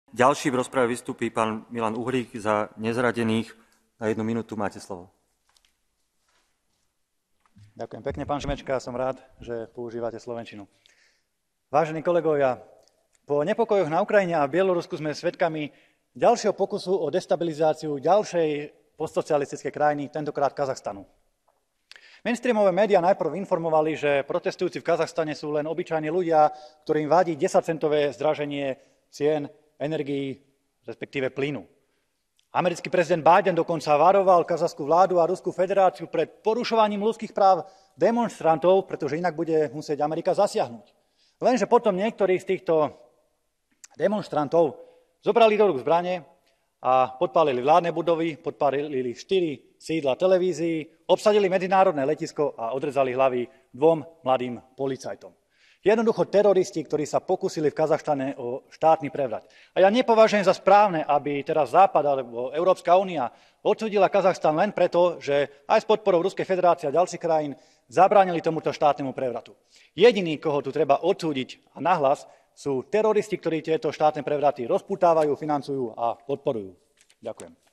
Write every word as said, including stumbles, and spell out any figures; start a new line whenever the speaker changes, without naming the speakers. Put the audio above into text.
Ďalší v rozprave vystúpi pán Milan Uhrík za nezaradených. Na jednu minútu máte slovo.
Ďakujem pekne, pán Šimečka, som rád, že používate slovenčinu. Vážení kolegovia, po nepokojoch na Ukrajine a Bielorusku sme svedkami ďalšieho pokusu o destabilizáciu ďalšej postsocialistickej krajiny, tentokrát Kazachstanu. Mainstreamové médiá najprv informovali, že protestujúci v Kazachstane sú len obyčajní ľudia, ktorým vadí desaťcentové zdraženie cien energií, respektíve plynu. Americký prezident Biden dokonca varoval kazachskú vládu a Ruskú federáciu pred porušovaním ľudských práv demonstrantov, pretože inak bude musieť Amerika zasiahnuť. Lenže potom niektorí z týchto demonstrantov zobrali do rúk zbrane a podpálili vládne budovy, podpálili štyri sídla televízií, obsadili medzinárodné letisko a odrezali hlavy dvom mladým policajtom. Jednoducho teroristi, ktorí sa pokúsili v Kazachstane o štátny prevrat. A ja nepovažujem za správne, aby teraz Západ alebo Európska únia odsúdila Kazachstan len preto, že aj s podporou Ruskej federácie a ďalších krajín zabránili tomuto štátnemu prevratu. Jediný, koho tu treba odsúdiť a nahlas, sú teroristi, ktorí tieto štátne prevraty rozputávajú, financujú a podporujú. Ďakujem.